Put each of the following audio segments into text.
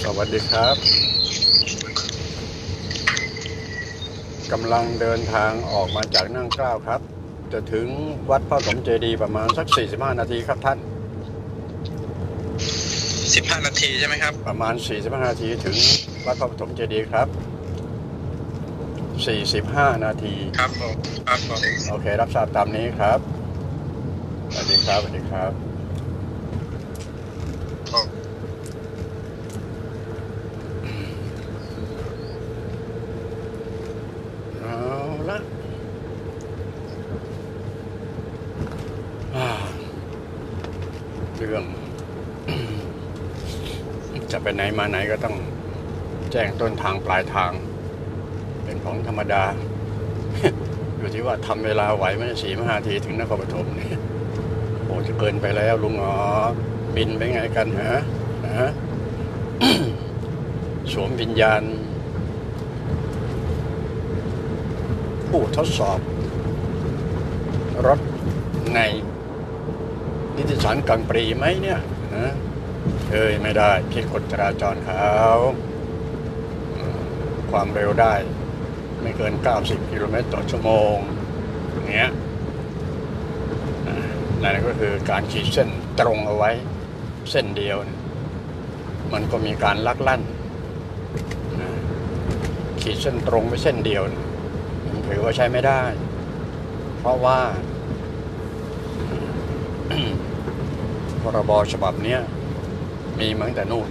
สวัสดีครับกำลังเดินทางออกมาจากนั่งเกล้าครับจะถึงวัดพระปฐมเจดีย์ประมาณสัก45นาทีครับท่าน 15 นาทีใช่ไหมครับประมาณ45นาทีถึงวัดพระปฐมเจดีย์ครับ45นาทีครับผมโอเครับทราบตามนี้ครับสวัสดีครับสวัสดีครับเอาละเรื่องจะไปไหนมาไหนก็ต้องแจ้งต้นทางปลายทางเป็นของธรรมดา อยู่ที่ว่าทำเวลาไหวไหม45นาทีถึงนครปฐมเนี่ยโอ้จะเกินไปแล้วลุงอ๋อบินไปไงกันฮะ สวมวิญญาณผู้ทดสอบรถในนิติสารกลางปรีไหมเนี่ยนะไม่ได้ผิดกฎจราจรเขาความเร็วได้ไม่เกิน90กิโลเมตรต่อชั่วโมงเนี้ยนั่นก็คือการขีดเส้นตรงเอาไว้เส้นเดียวมันก็มีการลักลั่นขีดเส้นตรงไปเส้นเดียวมันถือว่าใช้ไม่ได้เพราะว่า พรบฉบับนี้มีมาตั้งแต่นู่น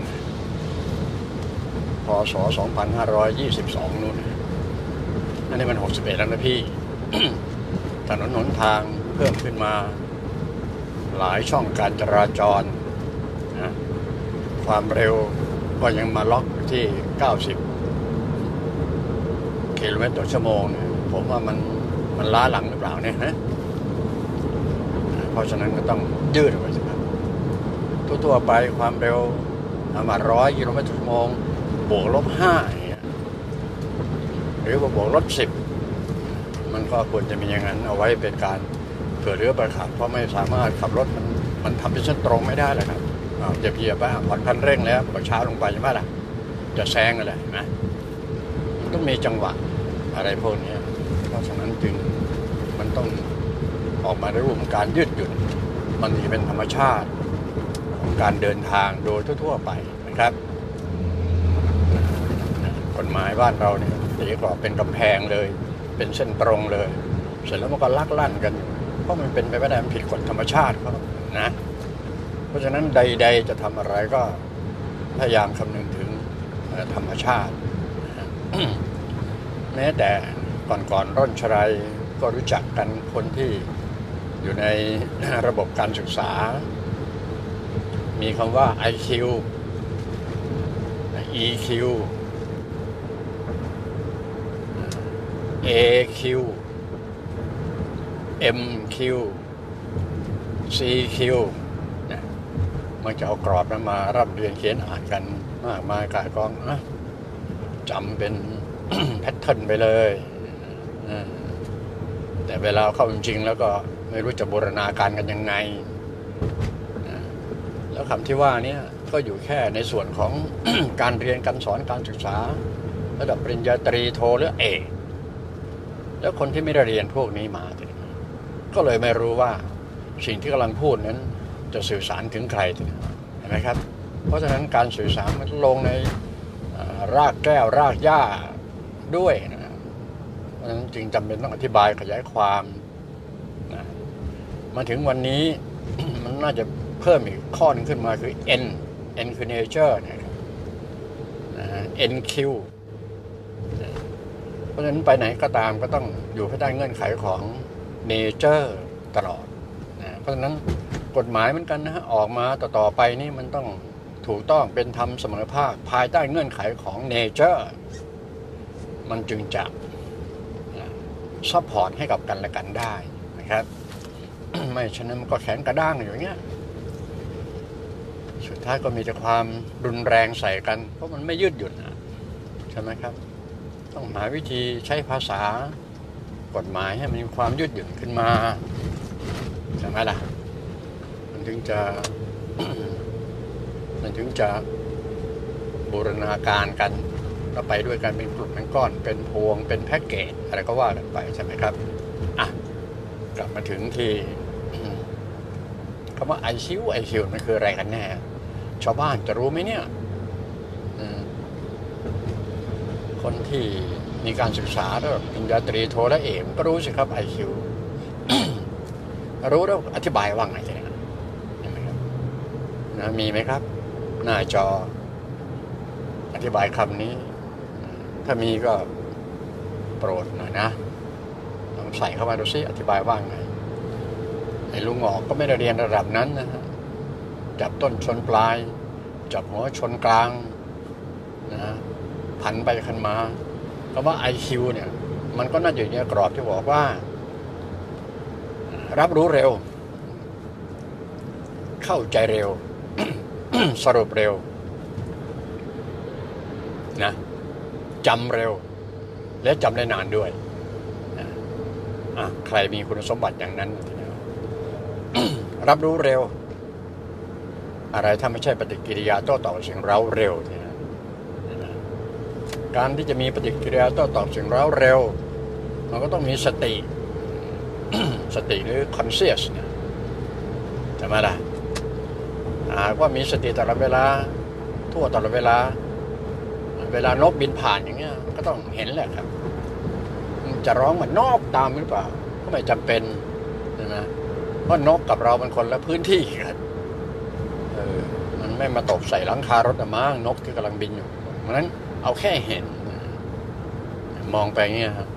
พ.ศ. 2522นู่นอันนี้มัน61แล้วนะพี่ ถนนหนทางเพิ่มขึ้นมาหลายช่องการจราจรนะความเร็วก็ยังมาล็อกที่90กิโลเมตรต่อชั่วโมงผมว่ามันล้าหลังหรือเปล่าเนี่ยฮะเพราะฉะนั้นก็ต้องยืดออกไปสิครับทั่วไปความเร็วประมาณ100กิโลเมตรต่อชั่วโมงบวกลบ5อย่างเงี้ยหรือว่าบวกลบ10มันก็ควรจะมีอย่างนั้นเอาไว้เป็นการเผื่อเหลือประคับเพราะไม่สามารถขับรถมันทำเป็นเส้นตรงไม่ได้เลยครับจะเหยียบไปผ่อนคันเร่งแล้วพอช้าลงไปใช่ไหมล่ะจะแซงกันเลยนะมันต้องมีจังหวะอะไรพวกนี้เพราะฉะนั้นจึงมันต้องออกมาในรูปของการยืดหยุ่นมันจะเป็นธรรมชาติของการเดินทางโดยทั่วๆไปนะครับกฎหมายบ้านเราเนี่ยตีกรอบเป็นกำแพงเลยเป็นเส้นตรงเลยเสร็จแล้วมันก็ลักลั่นกันเพราะมันเป็นไปไม่ได้มันผิดกฎธรรมชาติเขานะเพราะฉะนั้นใดๆจะทำอะไรก็พยายามคำนึงถึงธรรมชาติ แม้แต่ก่อนร่อนชรัยก็รู้จักกันคนที่อยู่ในระบบการศึกษามีคำว่า IQ EQ AQ MQ CQ มันจะเอากรอบนั้นมารับเรียนเขียนอ่านกันมากมายกายกองจำเป็น แพทเทิร์นไปเลยแต่เวลาเข้าจริงๆแล้วก็ไม่รู้จะบูรณาการกันยังไงแล้วคำที่ว่านี้ก็อยู่แค่ในส่วนของ การเรียนการสอนการศึกษาระดับปริญญาตรีโทหรือเอกแล้วคนที่ไม่ได้เรียนพวกนี้มาก็เลยไม่รู้ว่าสิ่งที่กำลังพูดนั้นจะสื่อสารถึงใครเห็นไหมครับเพราะฉะนั้นการสื่อสารมันลงในรากแก้วรากหญ้าด้วยนะเพราะฉะนั้นจึงจำเป็นต้องอธิบายขยายความนะมาถึงวันนี้ มันน่าจะเพิ่มอีกข้อนึงขึ้นมาคือ N คือ nature นะครับ NQ เพราะฉะนั้นไปไหนก็ตามก็ต้องอยู่ภายใต้เงื่อนไขของ nature ตลอดนะเพราะฉะนั้นกฎหมายเหมือนกันนะฮะออกมาต่อไปนี่มันต้องถูกต้องเป็นธรรมเสมอภาคภายใต้เงื่อนไขของ nature มันจึงจะซัพพอร์ตให้กับกันและกันได้นะครับ ไม่ฉะนั้นมันก็แข็งกระด้างอย่างเงี้ยสุดท้ายก็มีแต่ความรุนแรงใส่กันเพราะมันไม่ยืดหยุ่นใช่ไหมครับต้องหาวิธีใช้ภาษากฎหมายให้มันมีความยืดหยุ่นขึ้นมาใช่ไหมล่ะมันถึงจะบูรณาการกันแล้วไปด้วยกันเป็นกลุ่มเป็นก้อนเป็นพวงเป็นแพ็กเกจอะไรก็ว่ากันไปใช่ไหมครับอ่ะกลับมาถึงที่คำว่าไอคิวมันคืออะไรกันแน่ชาวบ้านจะรู้ไหมเนี่ยคนที่มีการศึกษาระดับปริญญาตรีโทและเอกก็รู้สิครับ IQ รู้แล้วอธิบายว่าไงเนี่ยเห็นไหมครับนะมีไหมครับหน้าจออธิบายคำนี้ถ้ามีก็โปรดหน่อยนะลองใส่เข้ามาดูซิอธิบายว่าไงไอ้ลุงหงอกก็ไม่ได้เรียนระดับนั้นนะฮะจับต้นชนปลายจับหัวชนกลางนะพันไปคันมาคำว่า IQ เนี่ยมันก็น่าจะอยู่ในกรอบที่บอกว่ารับรู้เร็วเข้าใจเร็ว สรุปเร็วนะจำเร็วและจำได้นานด้วยใครมีคุณสมบัติอย่างนั้น รับรู้เร็วอะไรถ้าไม่ใช่ปฏิกิริยาโต้ตอบสิ่งเร้าเร็วการที่จะมีปฏิกิริยาโต้ตอบสิ่งเร้าเร็วมันก็ต้องมีสติ สติหรือ conscious เนี่ยใช่ไหมล่ะหากว่ามีสติตลอดเวลาทั่วตลอดเวลานกบินผ่านอย่างเงี้ยก็ต้องเห็นแหละครับจะร้องเหมือนนกตามหรือเปล่าก็ไม่จำเป็นใช่ไหมเพราะนกกับเราเป็นคนละพื้นที่กันมันไม่มาตกใส่หลังคารถมั้งนกที่กำลังบินอยู่เพราะนั้นเอาแค่เห็นมองไปเงี้ยครับ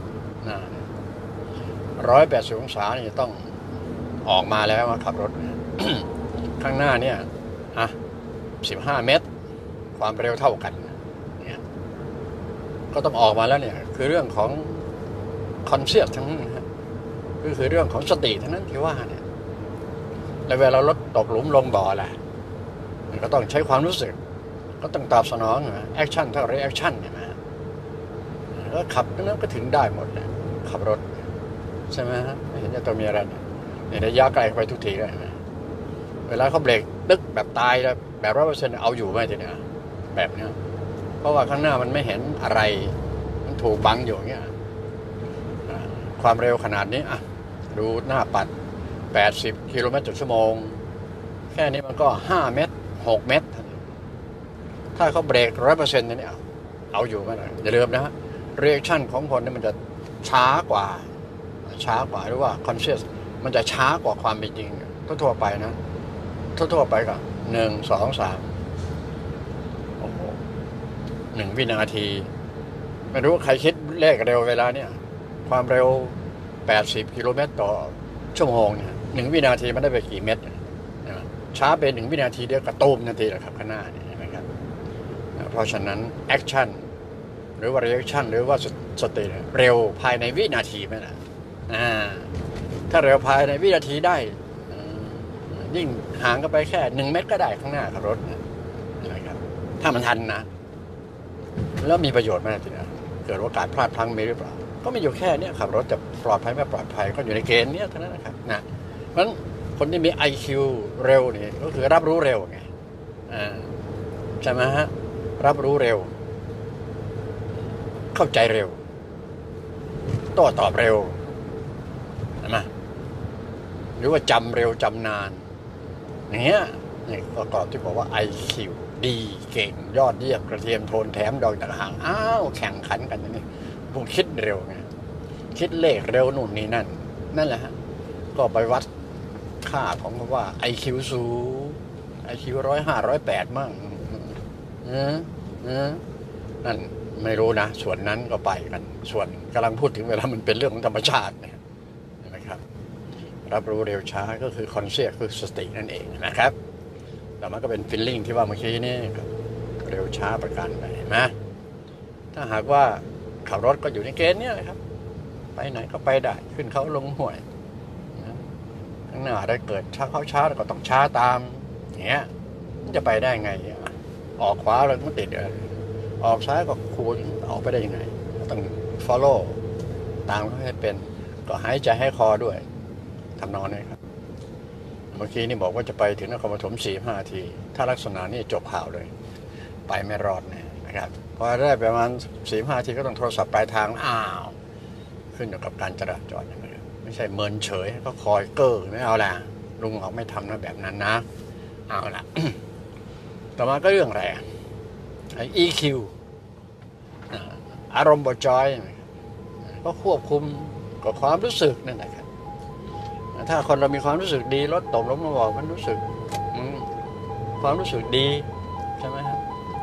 180 องศานี่ต้องออกมาแล้วมาขับรถ ข้างหน้าเนี่ย15 เมตรความเร็วเท่ากันเนี่ยก็ต้องออกมาแล้วเนี่ยคือเรื่องของคอนเซ็ปต์ทั้งนั้นนะคือเรื่องของสติทั้งนั้นที่ว่าเนี่ยแล้วเวลารถตกหลุมลงบ่อแหละมันก็ต้องใช้ความรู้สึกก็ต้องตอบสนองแอคชั่นเท่ารีแอคชั่นใช่ไหมแล้วขับนั้นก็ถึงได้หมดเลยขับรถใช่ไหมฮะไม่เห็นจะต้องมีอะไรเนี่ยระยะไกลไปทุกทีเลยเวลาเขาเบรกตึ๊กแบบตายแล้วแบบ100%เอาอยู่ไหมทีเนี้ยแบบเนี้ยเพราะว่าข้างหน้ามันไม่เห็นอะไรมันถูกบังอยู่เงี้ยความเร็วขนาดนี้ดูหน้าปัด80 กิโลเมตรต่อชั่วโมงแค่นี้มันก็5 เมตร 6 เมตรถ้าเขาเบรก100%เนี่ยเอาอยู่ไหมล่ะอย่าลืมนะฮะเรีแอคชั่นของคนนี่มันจะช้ากว่าหรือว่า conscious มันจะช้ากว่าความเป็นจริงทั่วไปนะทั่วไปก็1 2 3โอ้โห1 วินาทีไม่รู้ใครคิดเลขเร็วเวลาเนี่ยความเร็ว80 กิโลเมตรต่อชั่วโมงเนี่ย1 วินาทีมันได้ไปกี่เมตรช้าเป็น1 วินาทีเดียวกระตุ้มนาทีแหละครับข้างหน้านี่เห็นไหมครับเพราะฉะนั้นแอคชั่นหรือว่ารีแอคชั่นหรือว่าสติเร็วภายในวินาทีไหมล่ะถ้าเร็วภายในวินาทีได้ยิ่งห่างกันไปแค่1 เมตรก็ได้ข้างหน้าขับรถนะครับถ้ามันทันนะแล้วมีประโยชน์ไหมทีนี้เกิดโอกาสพลาดพลั้งมีหรือเปล่าก็มีอยู่แค่นี้ขับรถจะปลอดภัยไม่ปลอดภัยก็อยู่ในเกณฑ์นี้เท่านั้นนะครับนะเพราะฉะนั้นคนที่มี IQ เร็วนี่ก็คือรับรู้เร็วไงใช่ไหมฮะรับรู้เร็วเข้าใจเร็วโต้ตอบเร็วใช่ไหมหรือว่าจำเร็วจำนานอย่างเงี้ยนี่ประกอบที่บอกว่า IQ ดีเก่งยอดเยี่ยมกระเทียมโทนแถมดอกต่างหากแข่งขันกันอย่างนี้พวกคิดเร็วไงคิดเลขเร็วนู่นนี่นั่นแหละฮะก็ไปวัดค่าของคำว่า IQ สูง IQ 105 108มั่งนั่นไม่รู้นะส่วนนั้นก็ไปกันส่วนกำลังพูดถึงเวลามันเป็นเรื่องของธรรมชาตินะครับรับรู้เร็วช้าก็คือคอนเซ็ปต์คือสตินั่นเองนะครับแต่มันก็เป็นฟีลลิ่งที่ว่าเมื่อกี้นี่เร็วช้าประการใดนะถ้าหากว่าขับรถก็อยู่ในเกณฑ์นี้เลยครับไปไหนก็ไปได้ขึ้นเขาลงห้วยข้างหน้าได้เกิดช้าแล้วก็ต้องช้าตามอย่างเงี้ยมันจะไปได้ไงออกขวาแล้วมันติดออกซ้ายก็คูณออกไปได้ยังไงต้อง follow ตามเขาให้เป็นก็หายใจให้คอด้วยทำนองนี้ครับเมื่อกี้นี่บอกว่าจะไปถึงนครปฐม 4-5 นาทีถ้าลักษณะนี้จบข่าวเลยไปไม่รอดแน่นะครับพอได้ประมาณ4-5 ทีก็ต้องโทรศัพท์ปลายทางขึ้นอยู่กับการจราจรนะครับไม่ใช่เมินเฉยก็คอยเก้อไม่เอาละลุงออกไม่ทำนะแบบนั้นนะเอาละ ต่อมาก็เรื่องอะไรEQ อารมณ์บ่จอยก็ควบคุมกับความรู้สึกนั่นแหละครับถ้าคนเรามีความรู้สึกดีรถตกล้มมาบอกมันรู้สึกความรู้สึกดีใช่ไหมครับ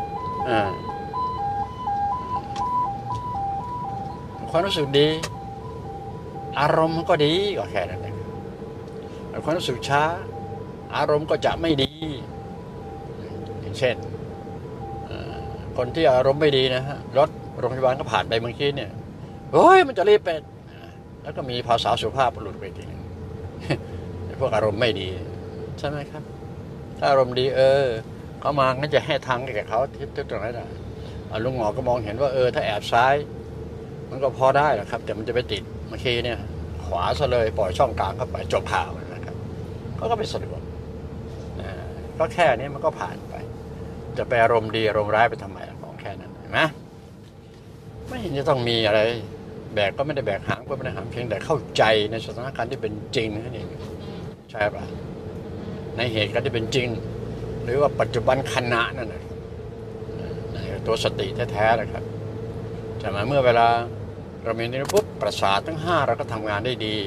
ความรู้สึกดีอารมณ์มันก็ดีก็แค่นั้นเองความรู้สึกช้าอารมณ์ก็จะไม่ดีอย่างเช่นคนที่อารมณ์ไม่ดีนะฮะรถโรงพยาบาลก็ผ่านไปเมื่อกี้เนี่ยโอ้ยมันจะรีบไปแล้วก็มีภาษาสุภาพหลุดไปทีนึงพวกอารมณ์ไม่ดีใช่ไหมครับถ้าอารมณ์ดีเขามาก็จะให้ทางแก่เขาทิศตรงนั้นลุงหมอก็มองเห็นว่าถ้าแอบซ้ายมันก็พอได้แหละครับแต่มันจะไปติดเมื่อกี้เนี่ยขวาซะเลยปล่อยช่องกลางเข้าไปจบข่าวนะครับเขาก็ไม่สะดวกก็แค่นี้มันก็ผ่านไปจะไปอารมณ์ดีอารมณ์ร้ายไปทำไมของแค่นั้นเห็นไหมไม่เห็นจะต้องมีอะไรแบกก็ไม่ได้แบกหางก็ไม่ได้หางเพียงแต่เข้าใจในสถานการณ์ที่เป็นจริงนั่นเองใช่ป่ะในเหตุการณ์ที่เป็นจริงหรือว่าปัจจุบันขณะนั่นนะตัวสติแท้ๆนะครับแต่เมื่อเวลาเรามีนี่ปุ๊บประสาททั้ง5เราก็ทำงานได้ดี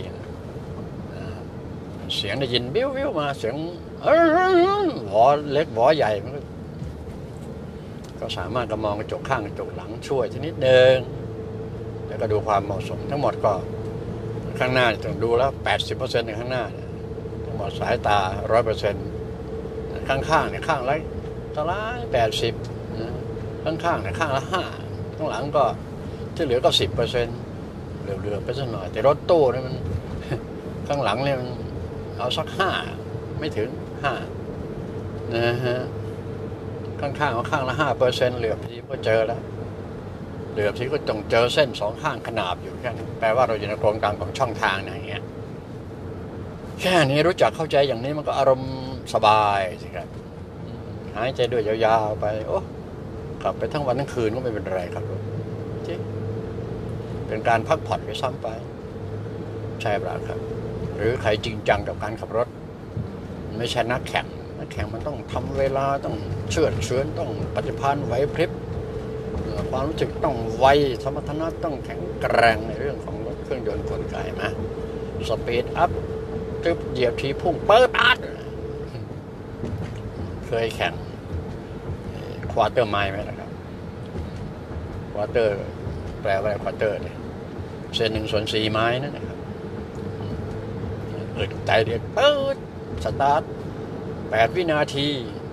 เสียงได้ยินวิวมาเสียงหวอเล็กหวอใหญ่มันก็สามารถก็มองกระจกข้างกระจกหลังช่วยทีนิดนึงแล้วก็ดูความเหมาะสมทั้งหมดก็ข้างหน้าต้องดูแล้ว 80% ในข้างหน้าทั้งหมดสายตา 100% ข้างๆเนี่ยข้างละตลาย80ข้างๆเนี่ยข้างละ5ข้างหลังก็ที่เหลือก็ 10% เหลือไปสักหน่อยแต่รถตู้นี่มันข้างหลังเนี่ยมันเอาสัก5ไม่ถึง5นะฮะข้างๆข้างละ 5% เหลือบทีก็เจอแล้วเหลือบทีก็ต้องเจอเส้น2ข้างขนาบอยู่แค่นั้นแปลว่าเราอยู่ในโครงการของช่องทางนะอย่างเงี้ยแค่นี้รู้จักเข้าใจอย่างนี้มันก็อารมณ์สบายสิครับหายใจด้วยยาวๆไปโอ้ขับไปทั้งวันทั้งคืนก็ไม่เป็นไรครับจริงเป็นการพักผ่อนไปซ้ำไปใช่เปล่าครับหรือใครจริงจังกับการขับรถไม่ใช่นักแข่งมันต้องทำเวลาต้องเชื่อเฉือนต้องปฏิภาณไหวพริบความรู้สึกต้องไวสมรรถนะต้องแข็งแกร่งในเรื่องของรถเครื่องยนต์กลไกนะสปีดอัพตึ๊บเหยียบทีพุ่งเปิดอัดเคยแข่งควอเตอร์ไมล์ไหมล่ะครับควอเตอร์แปลว่าควอเตอร์เนี่ยเส้น1/4 ไม้นั่นนะครับใจเรียกเปิดสตาร์ท8 วินาที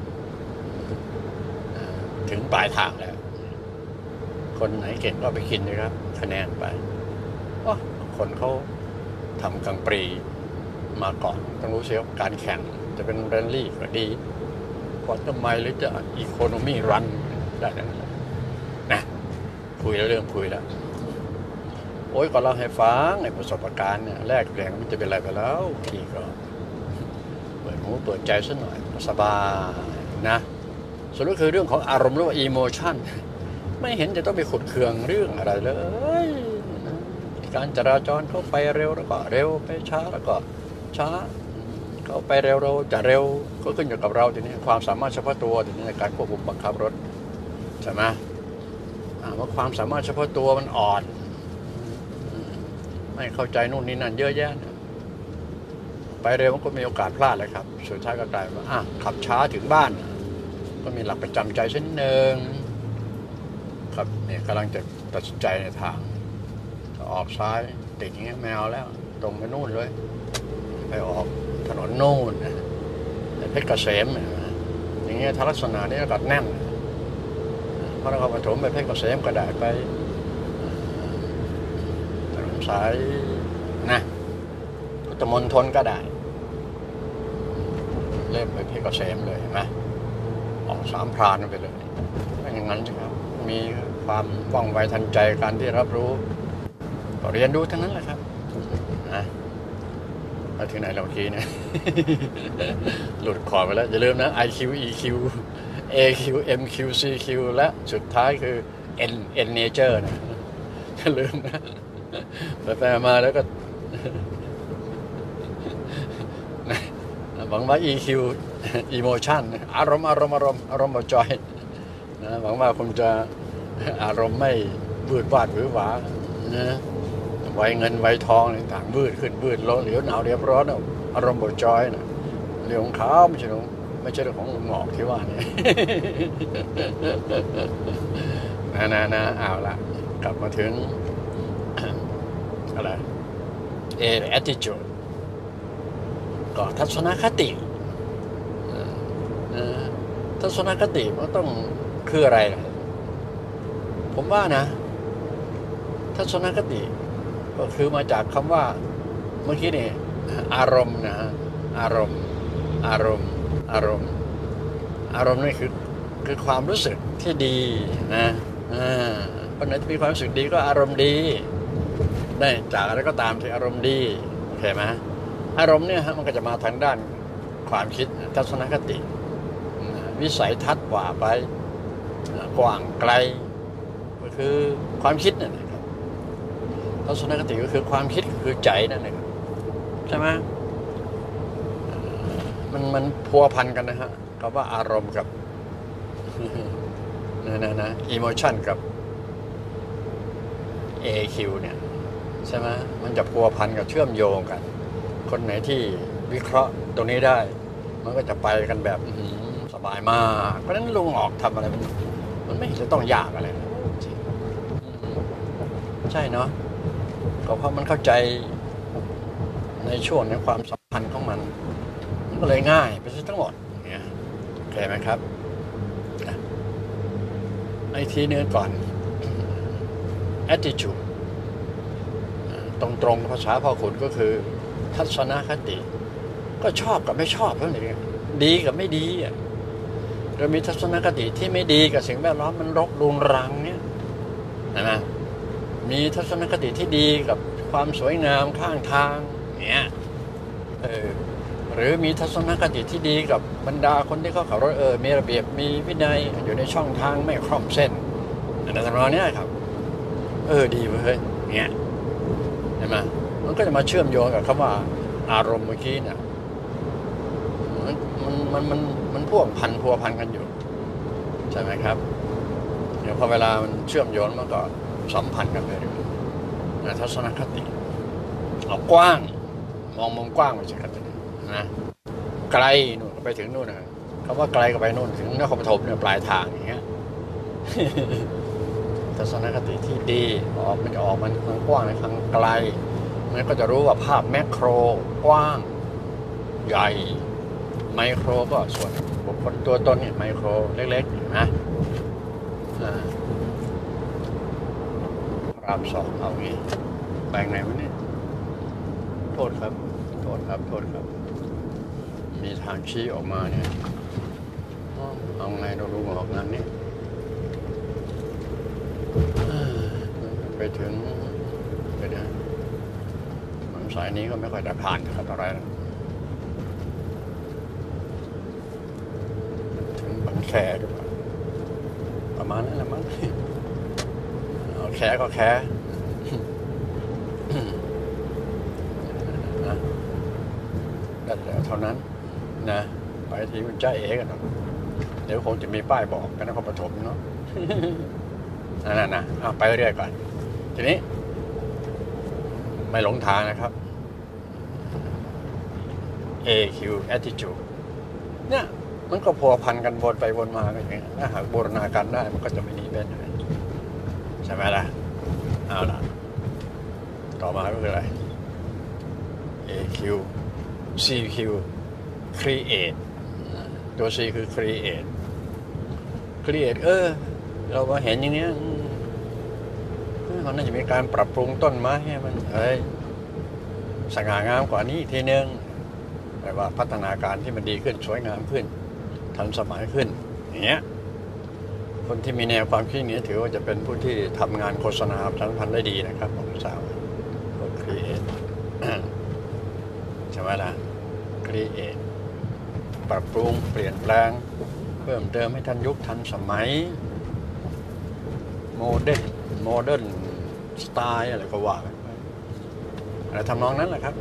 ถึงปลายทางแล้วคนไหนเก่งก็ไปกินนะครับคะแนนไปคนเขาทำกลางปรีมาก่อนต้องรู้เสียการแข่งจะเป็นแรลลี่ก็ดีควอเตอร์ไมล์หรือจะอีโคโนมี่รันได้ทั้งนั้นนะคุยแล้วเรื่องคุยแล้วโอ้ยก็เล่าให้ฟังในประสบการณ์เนี่ยแรกแรงมันจะเป็นอะไรไปแล้วพี่ก็เปิดหูเปิดใจซะหน่อยสบายนะส่วนก็คือเรื่องของอารมณ์หรือว่าอีโมชั่นไม่เห็นจะต้องไปขุดเคืองเรื่องอะไรเลยการจราจรเข้าไปเร็วแล้วก็เร็วไปช้าแล้วก็ช้าเข้าไปเร็วเราจะเร็วก็ขึ้นอยู่กับเราทีนี้ความสามารถเฉพาะตัวทีนี้ในการควบคุมบังคับรถใช่ไหมว่าความสามารถเฉพาะตัวมันอ่อนไม่เข้าใจนู่นนี่นั่นเยอะแยะไปเร็วมันก็มีโอกาสพลาดเลยครับสุดท้ายก็กลายว่าขับช้าถึงบ้านก็มีหลักประจำใจเช่นหนึ่งครับเนี่ยกำลังจะตัดสินใจในทางออกซ้ายติดอย่างเงี้ยไม่เอาแล้วตรงไปนู่นเลยไปออกถนนโน่นเพชรเกษมอย่างเงี้ยถ้าลักษณะนี้ก็แน่นพระนครปฐมไปเพชรเกษมก็ได้ไปถนนสายนะพุทธมณฑลก็ได้เริ่มไปเพชรเกษมเลยเห็นไหมออกสามพรานไปเลยอย่างนั้นใช่ครับมีความว่องไวทันใจการที่รับรู้ก็เรียนรู้ทั้งนั้นแหละครับมาถึงไหนเราเมื่อกี้เนี่ยหลุดขอบไปแล้วอย่าลืมนะ IQ EQ AQ MQ CQ และสุดท้ายคือ N nature นะลืมนะแปลมาแล้วก็หวังว่า EQ emotion อารมณ์บ่จอยนะหวังว่าคงจะอารมณ์ไม่บืดวาดหรือหวานะไวเงินไวทองต่างๆบืดขึ้นบืดลงเหลียวหนาวเรียบร้อนอารมณ์บ่จอยนะเรื่องของเขาไม่ใช่เรื่องของหงอกที่ว่านี่ นะเอาละกลับมาถึง อะไรattitude ก็ทัศนคติทัศนคติมันต้องคืออะไรล่ะผมว่านะทัศนคติก็คือมาจากคำว่าเมื่อกี้นี่อารมณ์นะฮะอารมณ์นี่คือความรู้สึกที่ดีนะคนไหนที่มีความรู้สึกดีก็อารมณ์ดีได้จากอะไรก็ตามที่อารมณ์ดีโอเคไหมอารมณ์เนี่ยฮะมันก็จะมาทางด้านความคิดทัศนคติวิสัยทัศน์กว่าไปกว้างไกลก็คือความคิดนั่นแหละครับทัศนคติก็คือความคิดคือใจนั่นแหละใช่ไหมมันพัวพันกันนะฮะคำว่าอารมณ์กับนะ emotion กับ AQ เนี่ยใช่ไหมมันจะพัวพันกับเชื่อมโยงกันคนไหนที่วิเคราะห์ตรงนี้ได้มันก็จะไปกันแบบสบายมากเพราะฉะนั้นลุงออกทำอะไรมันไม่เห็นจะต้องยากอะไรนะใช่เนาะก็เพราะมันเข้าใจในช่วงในความสัมพันธ์ของมันก็เลยง่ายไปซะทั้งหมดเนี่ยโอเคไหมครับไอ้ทีนึงก่อน attitude ตรงภาษาพ่อขุนก็คือทัศนคติก็ชอบกับไม่ชอบเท่านั้นเองดีกับไม่ดีเรามีทัศนคติที่ไม่ดีกับสิ่งแวดล้อมมันรกรุงรังเนี่ยนะมีทัศนคติที่ดีกับความสวยงามข้างทางเนี่ยหรือมีทัศนคติที่ดีกับบรรดาคนที่เขาขับรถมีระเบียบมีวินัยอยู่ในช่องทางไม่คล่อมเส้นอะไรต่างๆเนี่ยครับดีเว้ยเนี่ยเห็นไหมมันก็จะมาเชื่อมโยงกับคำว่าอารมณ์เมื่อกี้เนี่ยมันพัวพันกันอยู่ใช่ไหมครับเดี๋ยวพอเวลามันเชื่อมโยงมันก็สัมพันธ์กันไปเลยทัศนคติเอากว้างมองมุมกว้างไปสิครับนะไกลนู่นไปถึงนู่นนะคำว่าไกลก็ไปนู่นถึงนครปฐมเนี่ยปลายทางอย่างเงี้ย ทัศนคติที่ดีมันจะออกมันกว้างในทางไกลมันก็จะรู้ว่าภาพแมคโครกว้างใหญ่ไมโครก็ส่วนบุคคลตัวตนเนี่ยไมโครเล็กๆนะรามสองเอางี้แปลงไหนวะเนี่ยโทษครับมีทางชี้ออกมาเนี่ยเอาไงเรารู้ออกงานนี้ไปถึงเดี๋ยวนะสายนี้ก็ไม่ค่อยได้ผ่านครับอะไรนะถึงบางแคหรือเปล่าประมาณนั้นแหละมั้งเอาแคก็แคนั่นแหละเท่านั้นนะไปที่คุณจ้าเอ๋กันเดี๋ยวคงจะมีป้ายบอกกันนครปฐมเนาะนั่นนะไปเรื่อยก่อนทีนี้ไม่หลงทางนะครับ AQ attitude เนี่ยมันก็พัวพันกันวนไปวนมาอย่างเงี้ยถ้าหากบูรณาการได้มันก็จะไม่หนีเป็นใช่ไหมล่ะเอาล่ะต่อมาก็คืออะไร AQ CQ create ตัว C คือ create เรามาเห็นอย่างเนี้ยมันน่าจะมีการปรับปรุงต้นไม้ให้มันสง่างามกว่านี้ทีนึงแปลว่าพัฒนาการที่มันดีขึ้นสวยงามขึ้นทันสมัยขึ้นอย่างเงี้ยคนที่มีแนวความคิดนี้ถือว่าจะเป็นผู้ที่ทำงานโฆษณาประชาสัมพันธ์ได้ดีนะครับผมสาวก็ create ใช่ไหมล่ะ create ปรับปรุงเปลี่ยนแปลงเพิ่มเติมให้ทันยุคทันสมัยโมเดิร์นสไตล์อะไรก็ว่ากันไปอะไรทำนองนั้นแหละครับ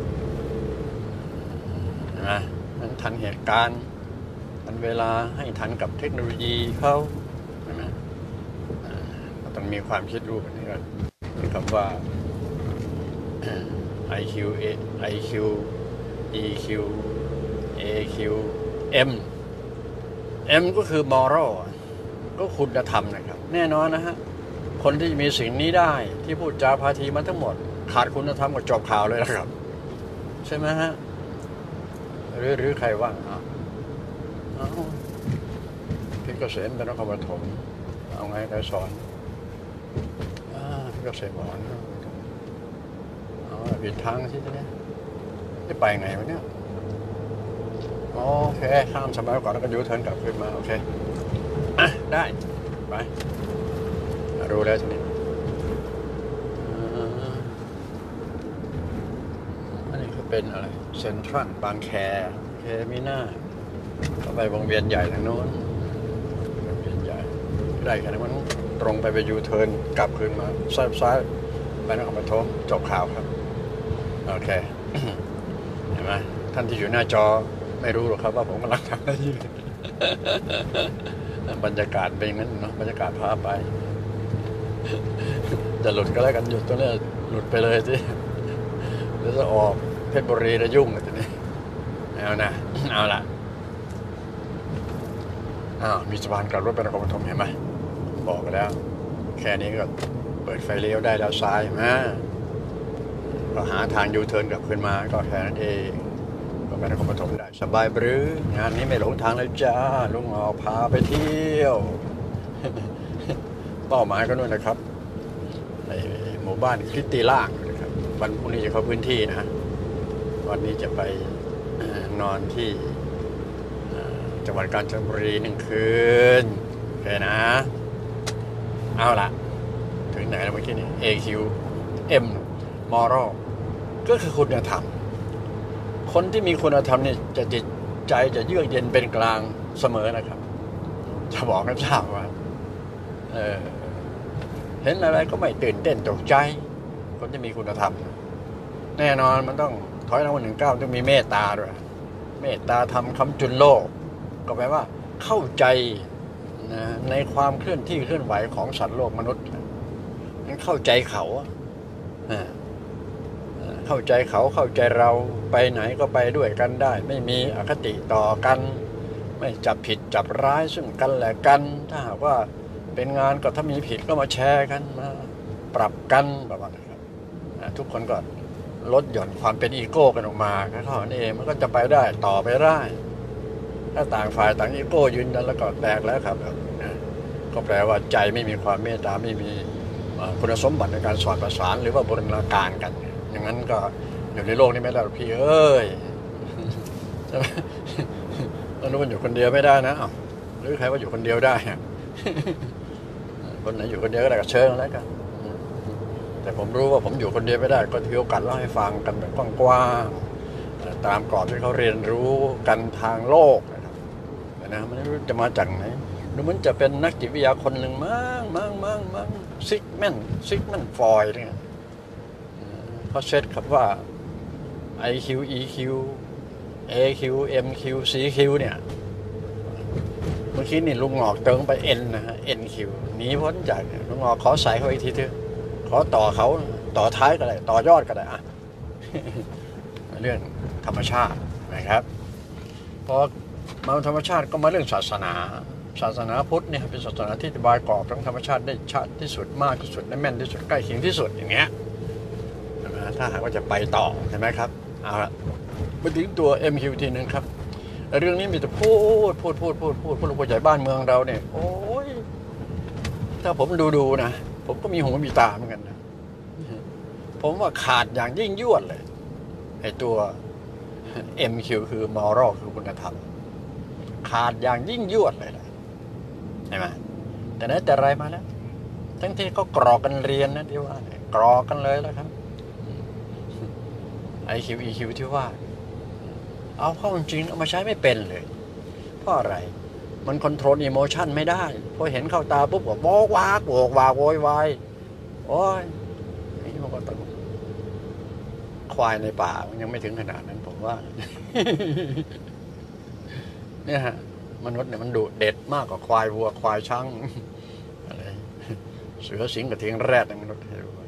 นะนั้นทันเหตุการณ์ทันเวลาให้ทันกับเทคโนโลยีเขาใช่ไหมต้องมีความคิดรู้แบบนี้ก็มีคำว่า IQ EQ AQ M ก็คือ moral ก็คุณธรรมนะครับแน่นอนนะฮะคนที่มีสิ่งนี้ได้ที่พูดจาพาทีมันทั้งหมดขาดคุณธรรมก็จบข่าวเลยนะครับใช่ไหมฮะหรือใครว่าพี่เกษมเป็นนักธรรมถมเอาไงใครสอนพี่เกษมบอกผิดทางสิทีนี้จะไปไงวะเนี่ยโอเคข้ามสมัยก่อนแล้วก็ยูเทิร์นกลับขึ้นมาโอเคได้ไปรู้แล้วทีนี้อันนี้ก็เป็นอะไรเซ็นทรัลบางแคมีหน้าเข้าไปวงเวียนใหญ่ทางโน้นวงเวียนใหญ่ได้แค่นั้นมันตรงไปยูเทิร์นกลับขึ้นมาซ้ายไปนครปฐมจบข่าวครับโอเคเห็นไหมท่านที่อยู่หน้าจอไม่รู้หรอกครับว่าผมกำลังทำอะไรอยู่บรรยากาศเป็นอย่างนั้นเนาะบรรยากาศพาไปจะหลุดก็แล้วกันหยุดตัวนี้หลุดไปเลยสิแล้วจะออกเพชรบุรีแล้วยุ่งเลยทีนี้เอานะเอาละมีสะพานกลับรถไปนครปฐมเห็นไหมบอกกันแล้วแค่นี้ก็เปิดไฟเลี้ยวได้แล้วซ้ายก็หาทางยูเทิร์นกลับขึ้นมาก็แค่นั้นเองก็ไปนครปฐมได้สบายหรืองานนี้ไม่หลงทางเลยจ้าลุงออกพาไปเที่ยวเป้าหมายก็นู่นนะครับในหมู่บ้านคริสตีล่างนะครับวันพรุ่งนี้จะเข้าพื้นที่นะวันนี้จะไปนอนที่จังหวัดกาญจนบุรี1 คืนโอเคนะเอาล่ะถึงไหนแล้วเมื่อกี้นี่ AQ M moral ก็คือคุณธรรมคนที่มีคุณธรรมนี่จะจิตใจจะเยือกเย็นเป็นกลางเสมอนะครับจะบอกให้ทราบว่าเห็นอะไรก็ไม่ตื่นเต้นตกใจคนที่มีคุณธรรมแน่นอนมันต้องถอยหลังวัน19ต้องมีเมตตาด้วยเมตตาธรรมคำจุนโลกก็แปลว่าเข้าใจนะในความเคลื่อนที่เคลื่อนไหวของสัตว์โลกมนุษย์นั้นเข้าใจเขาเข้าใจเขาเข้าใจเราไปไหนก็ไปด้วยกันได้ไม่มีอคติต่อกันไม่จับผิดจับร้ายซึ่งกันและกันถ้าหากว่าเป็นงานก็ถ้ามีผิดก็มาแชร์กันมาปรับกันแบบนั้นครับทุกคนก็ลดหย่อนความเป็นอีโก้กันออกมาแค่นั้นเองมันก็จะไปได้ต่อไปได้ถ้าต่างฝ่ายต่างอีโก้ยืนยันแล้วก็แตกแล้วครับก็แปลว่าใจไม่มีความเมตตาไม่มีคุณสมบัติในการสอดประสานหรือว่าบูรณาการกันอย่างนั้นก็อยู่ในโลกนี้ไม่ได้หรอกพี่เอ้ยใช่ไหมมันอยู่คนเดียวไม่ได้นะหรือใครว่าอยู่คนเดียวได้คนไหนอยู่คนเดียวก็ได้ก็เชิญแล้วกันแต่ผมรู้ว่าผมอยู่คนเดียวไม่ได้ก็ถือโอกาสเล่าให้ฟังกันแบบกว้างๆตามกรอบที่เขาเรียนรู้กันทางโลกนะไม่รู้จะมาจากไหนหรือมันจะเป็นนักจิตวิทยาคนหนึ่งมั่งซิกแมนฟอยด์เนี่ยเขาเซตครับว่า IQ EQ AQ MQ CQ เนี่ยเมื่อกี้นี่ลุงงอกเติมไป N นะฮะ NQ หนีพ้นจากลุงงอกขอใส่เขาอีกทีเถอะขอต่อเขาต่อท้ายก็ได้ต่อยอดก็ได้เรื่องธรรมชาตินะครับพอมาธรรมชาติก็มาเรื่องศาสนาพุทธเนี่ยเป็นศาสนาที่อธิบายกรอบทั้งธรรมชาติได้ชัดที่สุดมากที่สุดและแม่นที่สุดใกล้เคียงที่สุดอย่างเงี้ยถ้าหากว่าจะไปต่อใช่ไหมครับเอาละมาถึงตัว MQ ทีนึงครับเรื่องนี้มีแต่พูดผู้ใหญ่บ้านเมืองเราเนี่ยโอ้ยถ้าผมดูนะผมก็มีหูมีตาเหมือนกันนะผมว่าขาดอย่างยิ่งยวดเลยไอ้ตัว MQ คือ moral คือคุณธรรมขาดอย่างยิ่งยวดเลยใช่ไหมแต่นั้นแต่ไรมาแล้วทั้งที่เขากรอกกันเรียนนะที่ว่ากรอกกันเลยแล้วครับ IQ EQ ที่ว่าเอาเข้าจริงเอามาใช้ไม่เป็นเลยเพราะอะไรมันคอนโทรลอิโมชันไม่ได้พอเห็นเข้าตาปุ๊บก็โวกวากโวกวากโวยวายโอ้ยนี่มันก็ต้องควายในป่ามันยังไม่ถึงขนาดนั้นผมว่า เนี่ยฮะมนุษย์เนี่ยมันดุเด็ดมากกว่าควายวัวควายช้างอะไรเสือสิงห์กับเทียงแรดมนุษย์ให้รู้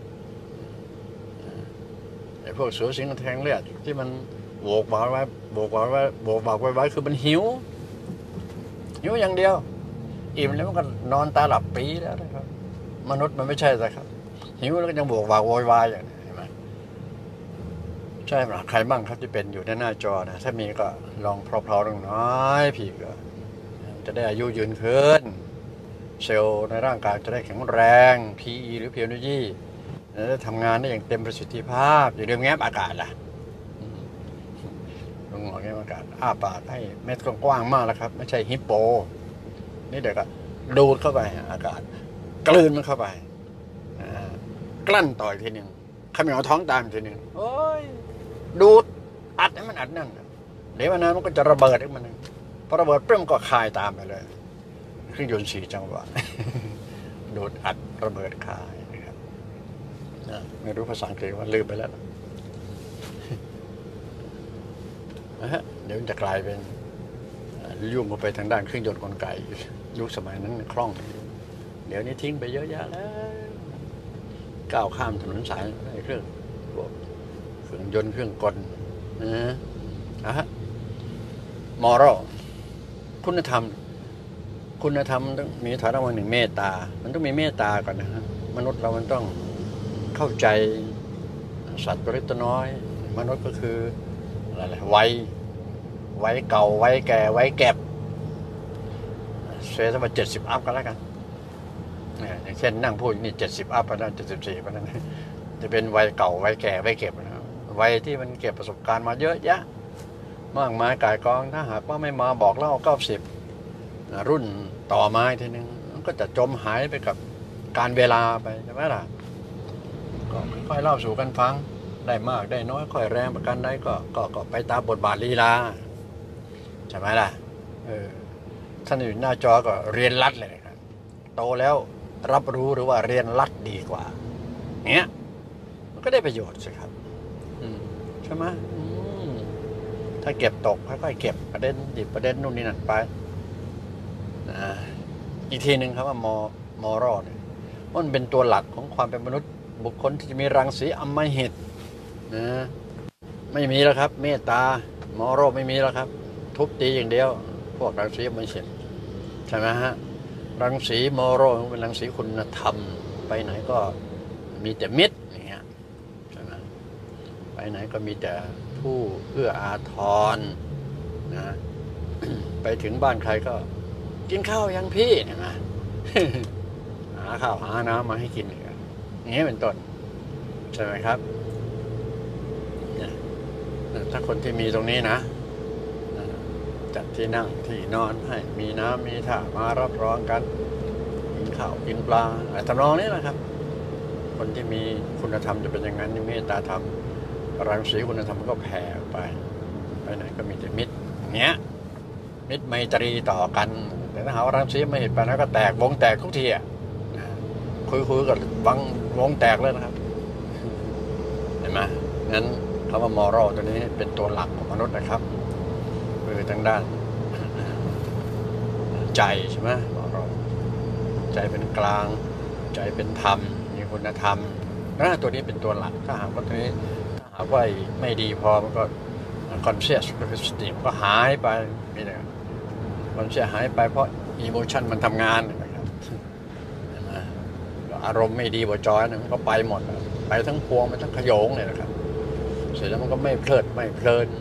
ไอ้พวกเสือสิงห์กับเทียงแรดที่มันโวกวากไว้โวกวากไว้โวกวากไว้คือมันหิวอย่างเดียวอิ่มแล้วมันก็นอนตาหลับปีแล้วนะครับมนุษย์มันไม่ใช่สิครับหิวแล้วก็ยังโวกวากโวยวายอย่างนี้เห็นไหมใช่ไหมใครบ้างครับที่เป็นอยู่ในหน้าจอนะถ้ามีก็ลองเพลาๆลงน้อยพี่ก็จะได้อายุยืนขึ้นเซลล์ในร่างกายจะได้แข็งแรง PE หรือ Physiology จะได้ทำงานได้อย่างเต็มประสิทธิภาพอย่าลืมแง้มอากาศล่ะลงหงอแง้มอากาศอ้าปากให้เม็ดกว้างๆมากแล้วครับไม่ใช่ฮิปโปนี่เดี๋ยวก็ดูดเข้าไปอากาศกลืนมันเข้าไปกลั้นต่ออีกทีหนึ่งขมิ้นท้องตามอีกทีหนึ่งโอ้ยดูดอัดให้มันอัดนั่นเดี๋ยววันนั้นมันก็จะระเบิดอีกมันนึงพอระเบิดเปรี้ยมก็คายตามไปเลยเครื่องยนต์4 จังหวะ ดูดอัดระเบิดคายนะครับไม่รู้ภาษาอังกฤษว่าลืมไปแล้วเดี๋ยวมันจะกลายเป็นยุ่งไปทางด้านเครื่องยนต์กลไกยุคสมัยนั้นคล่องเดี๋ยวนี้ทิ้งไปเยอะแยะแล้วก้าวข้ามถนนสายเครื่องยนต์เครื่องกลมอรัลคุณธรรมต้องมีฐานะวันหนึ่งเมตตามันต้องมีเมตตาก่อนนะฮะมนุษย์เรามันต้องเข้าใจสัตว์ตัวเล็กตัวน้อยมนุษย์ก็คืออะไรไว้เก่าไว้แก่ไว้แก็บเสียสัก70 อัพก็แล้วกันอย่างเช่นนั่งพูดนี่70 อัพก็ได้74ก็ได้จะเป็นวัยเก่าวัยแก่ไว้เก็บนะวัยที่มันเก็บประสบการณ์มาเยอะแยะมากมายก่ายกองถ้าหากว่าไม่มาบอกเล่า90รุ่นต่อมาทีนึงก็จะจมหายไปกับการเวลาไปใช่ไหมล่ะก็ค่อยเล่าสู่กันฟังได้มากได้น้อยค่อยแรงประกันได้ก็ไปตามบทบาทลีลาใช่ไหมล่ะท่านอยู่หน้าจอก็เรียนรัดเลยครับโตแล้วรับรู้หรือว่าเรียนรัดดีกว่าเนี้ยมันก็ได้ประโยชน์สิครับใช่ไหมถ้าเก็บตกค่อยๆเก็บประเด็นดิบประเด็นนู่นนี่นั่นไปอีกทีหนึ่งครับว่ามอรัลเนี่ยมันเป็นตัวหลักของความเป็นมนุษย์บุคคลที่จะมีรังสีอำมหิตไม่มีแล้วครับเมตตามอรัลไม่มีแล้วครับทุบตีอย่างเดียวพวกรังสีอำมหิตใช่ไหมฮะรังสีมอรัลเป็นรังสีคุณธรรมไปไหนก็มีแต่มิตรอย่างเงี้ยใช่ไหมไปไหนก็มีแต่ผู้เอื้ออาทรนะไปถึงบ้านใครก็กินข้าวยังพี่เห็นไหม หาข้าวหาน้ำมาให้กินอย่างนี้เป็นต้นใช่ไหมครับถ้าคนที่มีตรงนี้นะจัดที่นั่งที่นอนให้มีน้ำมีท่ามารับรองกันกินข้าวกินปลาอะไรทำนองนี้แหละครับคนที่มีคุณธรรมจะเป็นอย่างนั้นเมตตาธรรมรังสีคุณธรรมก็แผ่ไปไหนก็มีแต่มิตรอย่างเงี้ยมิตรไมตรีต่อกันแต่ถ้าหาว่ารังสีไม่เห็นไปแล้วก็แตกวงแตกทุกทีคุยกับวงแตกเลยนะครับเห็นไหมงั้นคำว่ามอรัลตัวนี้เป็นตัวหลักของมนุษย์นะครับคือทางด้านใจใช่ไหมมอรัลใจเป็นกลางใจเป็นธรรมมีคุณธรรมตัวนี้เป็นตัวหลักถ้าหากว่าตัวนี้ถ้าหากว่าไม่ดีพอมันก็conscious คือสติก็หายไปนี่แหละมันเสียหายไปเพราะ emotion มันทำงานนะครับอารมณ์ไม่ดีบ่จอยมันก็ไปหมดไปทั้งพวงไปทั้งขโยงเลยนะครับเสร็จแล้วมันก็ไม่เพลิดไม่เพลิน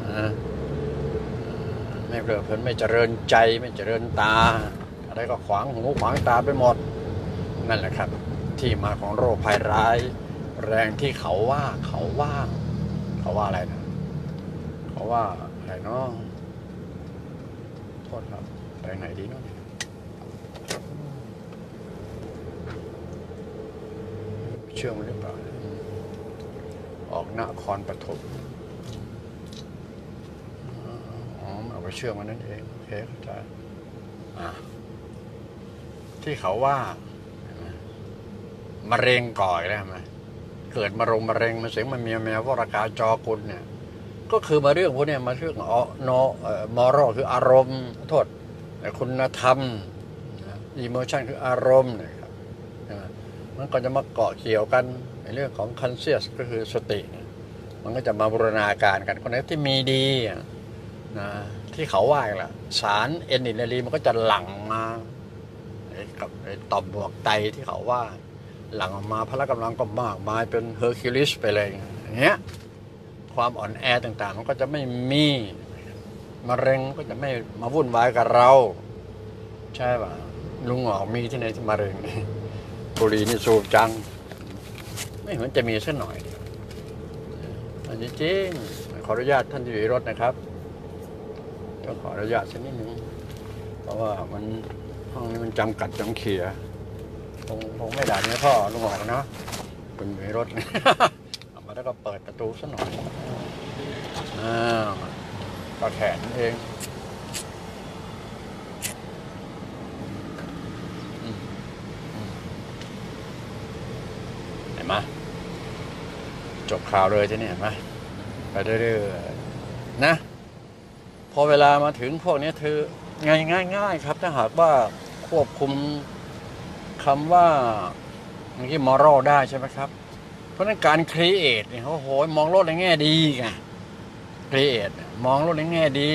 ไม่เพลิดเพลินไม่เจริญใจไม่เจริญตาอะไรก็ขวางหูขวางตาไปหมดนั่นแหละครับที่มาของโรคภัยร้ายแรงที่เขาว่าอะไรนะเขาว่าอะไรเนาะโทษครับไปไหนดีเนาะเชื่อมันหรือเปล่าออกนครปฐมเอาไปเชื่อมันนั่นเองโอเคเข้าใจที่เขาว่ามะเร็งก่อยแล้วไหมเกิดมะเร็งมันเสียงมันมีแมววรากาจอกุลเนี่ยก็คือมาเรื่องพวกนี้มาเรื่องมอรัลคืออารมณ์โทษคุณธรรมอิโมชันคืออารมณ์นะครับมันก็จะมาเกาะเกี่ยวกันในเรื่องของคอนเชียสก็คือสติมันก็จะมาบูรณาการกันคนไหนที่มีดีนะที่เขาว่ากันล่ะสารเอนิลีนมันก็จะหลั่งมากับต่อมหมวกไตที่เขาว่าหลั่งออกมาพละกำลังก็มากมายเป็นเฮอร์คิวลิสไปเลยอย่างเงี้ยความอ่อนแอต่างๆมันก็จะไม่มีมะเร็งก็จะไม่มาวุ่นวายกับเราใช่ป่ะลุงหงอกมีที่ไหนที่มะเร็งบุหรี่นี่สูบจังไม่เหมือนจะมีสักหน่อยอันนี้จริงขออนุญาตท่านที่อยู่ในรถนะครับต้องขออนุญาตสักนิดนึงเพราะว่ามันห้องนี้มันจำกัดจำเขี่ยคงไม่ด่าเนี่ยพ่อลุงหงอกนะคุณอยู่ในรถเอามาแล้วก็เปิดประตูสักหน่อยก็แขนเองเห็นไหมจบข่าวเลยที่นี่เห็นไหมไปเรื่อยๆนะพอเวลามาถึงพวกนี้เธอง่ายครับถ้าหากว่าควบคุมคำว่าเมื่อกี้มอรัลได้ใช่ไหมครับเพราะนั้นการครีเอทเนี่ยโอ้โหมองโลกในแง่ดีไงครีเอทมองโลกในแง่ดี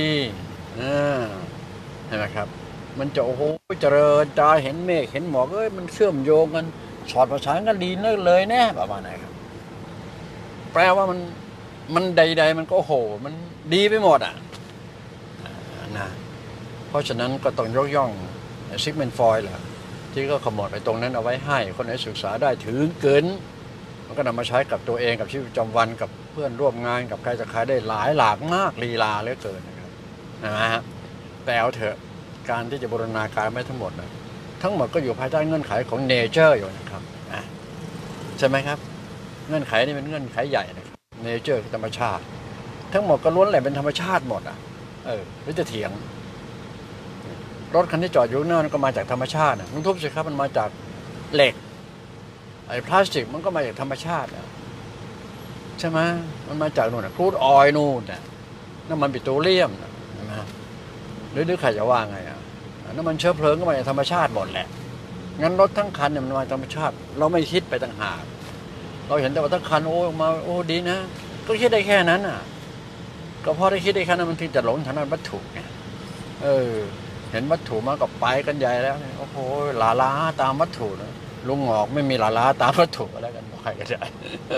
เห็นไหมครับมันจะโอ้โหเจริญตาเห็นเมฆเห็นหมอกมันเชื่อมโยงกันสอดประสานกันดีเลยแน่ประมาณไหนครับแปลว่ามันใดๆมันก็โอ้โหมันดีไปหมดนะเพราะฉะนั้นก็ต้องยกย่องซิกเมนด์ฟอยล์แหละที่ก็ขมวดไปตรงนั้นเอาไว้ให้คนไหนศึกษาได้ถึงเกินมันก็นำมาใช้กับตัวเองกับชีวิตประจำวันกับเพื่อนร่วมงานกับใครจะใครได้หลากมากลีลาเหลือเกินนะครับนะฮะแต่เอาเถอะการที่จะบูรณาการไม่ทั้งหมดนะทั้งหมดก็อยู่ภายใต้เงื่อนไขของเนเจอร์อยู่นะครับใช่ไหมครับเงื่อนไขนี่เป็นเงื่อนไขใหญ่นะครับเนเจอร์คือธรรมชาติทั้งหมดก็ล้วนแหละเป็นธรรมชาติหมดหรือจะเถียงรถคันที่จอดอยู่นั่นก็มาจากธรรมชาติลุงทุบสิครับมันมาจากเหล็กพลาสติกมันก็มาจากธรรมชาติใช่ไหมมันมาจากนู่นครูดออยล์นู่นน้ำมันปิโตรเลียมใช่ไหมหรือใครจะว่าไงน้ำมันเชื้อเพลิงก็มาจากธรรมชาติหมดแหละงั้นรถทั้งคันเนี่ยมันมาจากธรรมชาติเราไม่คิดไปต่างหากเราเห็นแต่ว่าทั้งคันมาดีนะก็คิดได้แค่นั้นก็พอได้คิดได้แค่นั้นมันถึงจะหลงทางด้านวัตถุไงเห็นวัตถุมาก็ไปกันใหญ่แล้วโอ้โหลาล้าตามวัตถุนะลุงหงอกไม่มีลาล้าตามวัตถุอะไรกันใครก็ได้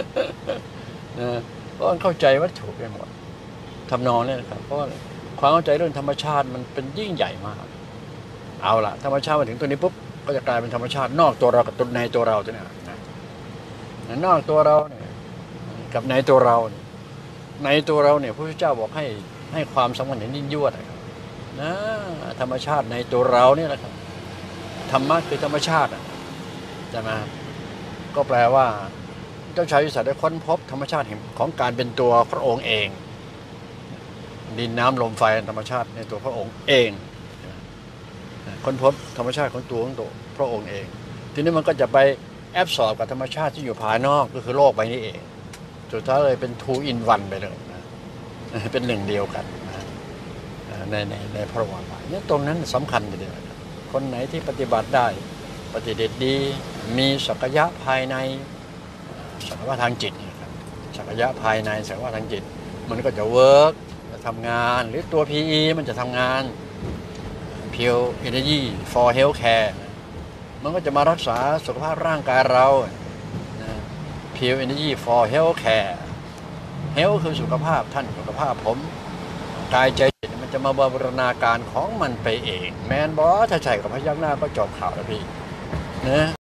เพราะเข้าใจวัตถุไปหมดทำนองนี้นะครับเพราะความเข้าใจเรื่องธรรมชาติมันเป็นยิ่งใหญ่มากเอาล่ะธรรมชาติมาถึงตัวนี้ปุ๊บก็จะกลายเป็นธรรมชาตินอกตัวเรากับในตัวเราตัวนี้นอกตัวเราเนี่ยกับในตัวเราในตัวเราเนี่ยพระพุทธเจ้าบอกให้ความสำคัญอย่างยิ่งยวดนะครับธรรมชาติในตัวเราเนี่ยนะครับธรรมะคือธรรมชาติใช่ไหมก็แปลว่าเจ้าชายวิสัยได้ค้นพบธรรมชาติของการเป็นตัวพระองค์เองดินน้ำลมไฟธรรมชาติในตัวพระองค์เองค้นพบธรรมชาติของตัวพระองค์เองทีนี้มันก็จะไปแอบสอบกับธรรมชาติที่อยู่ภายนอกก็คือโลกใบนี้เองสุดท้ายเลยเป็น two in one ไปเลยเป็นหนึ่งเดียวกันในพระวรกายนี่ตรงนั้นสำคัญทีเดียวคนไหนที่ปฏิบัติได้ปฏิเดชดีมีศักยะภายในศักยะทางจิตนะครับศักยะภายในศักยะทางจิตมันก็จะเวิร์กจะทำงานหรือตัว PE มันจะทำงาน Pure Energy for Healthcare มันก็จะมารักษาสุขภาพร่างกายเรา Pure Energy for Healthcare Health คือสุขภาพท่านสุขภาพผมกายใจจิตมันจะมาบูรณาการของมันไปเองแมนบอถ้าใช่กับพยักหน้าก็จบข่าวแล้วพี่นะ